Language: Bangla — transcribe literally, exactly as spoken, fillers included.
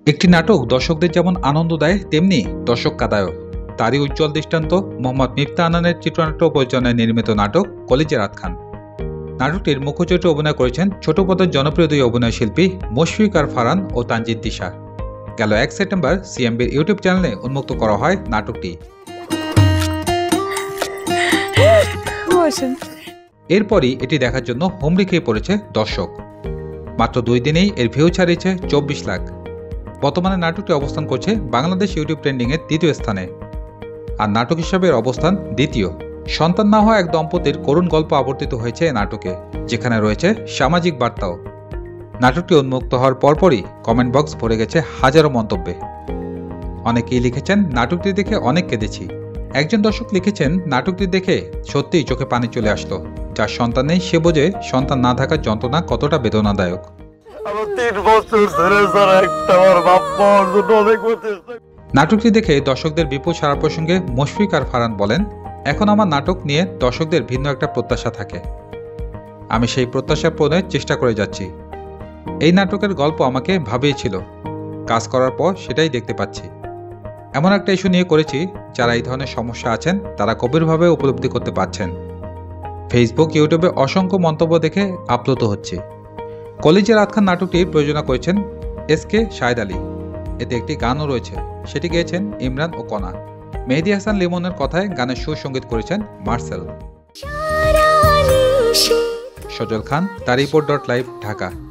একটি নাটক দর্শকদের যেমন আনন্দ দেয় তেমনি দর্শক কাদায়ও। তারই উজ্জ্বল দৃষ্টান্ত মোহাম্মদ মিফতা আনানের চিত্রনাট্য পরিচালনায় নির্মিত নাটক কলিজার খান। নাটকটির মুখ্য চরিত্রে অভিনয় করেছেন ছোট পর্দার জনপ্রিয় দুই অভিনয় শিল্পী মুশফিক আর ফারহান ও তানজিন তিশা। গেল এক সেপ্টেম্বর সিএমবির ইউটিউব চ্যানেলে উন্মুক্ত করা হয় নাটকটি। এরপরই এটি দেখার জন্য হুমড়ি খেয়ে পড়েছে দর্শক। মাত্র দুই দিনেই এর ভিউ ছাড়িয়েছে চব্বিশ লাখ। বর্তমানে নাটকটি অবস্থান করছে বাংলাদেশ ইউটিউব ট্রেন্ডিংয়ের দ্বিতীয় স্থানে, আর নাটক হিসাবে এর অবস্থান দ্বিতীয়। সন্তান না হওয়া এক দম্পতির করুণ গল্প আবর্তিত হয়েছে এই নাটকে, যেখানে রয়েছে সামাজিক বার্তাও। নাটকটি উন্মুক্ত হওয়ার পরপরই কমেন্ট বক্স ভরে গেছে হাজারো মন্তব্যে। অনেকেই লিখেছেন, নাটকটি দেখে অনেক কেঁদেছি। একজন দর্শক লিখেছেন, নাটকটি দেখে সত্যিই চোখে পানি চলে আসলো। যার সন্তান নেই সে বোঝে সন্তান না থাকার যন্ত্রণা কতটা বেদনাদায়ক। নাটকটি দেখে দর্শকদের বিপুল সাড়া প্রসঙ্গে মুশফিক আর ফারহান বলেন, এখন আমার নাটক নিয়ে দর্শকদের ভিন্ন একটা প্রত্যাশা থাকে। আমি সেই প্রত্যাশা পূরণের চেষ্টা করে যাচ্ছি। এই নাটকের গল্প আমাকে ভাবিয়েছিল, কাজ করার পর সেটাই দেখতে পাচ্ছি। এমন একটা ইস্যু নিয়ে করেছি যারা এই ধরনের সমস্যা আছেন তারা গভীরভাবে উপলব্ধি করতে পারছেন। ফেসবুক, ইউটিউবে অসংখ্য মন্তব্য দেখে আপ্লুত হচ্ছে। কলিজার খান নাটকটি প্রযোজনা করেছেন এস কে শাহেদ আলী। এতে একটি গানও রয়েছে, সেটি গেয়েছেন ইমরান ও কনা। মেহেদী হাসান লিমনের কথায় গানের সুর সঙ্গীত করেছেন Marcel. Sajal Khan, the report dot live, Dhaka.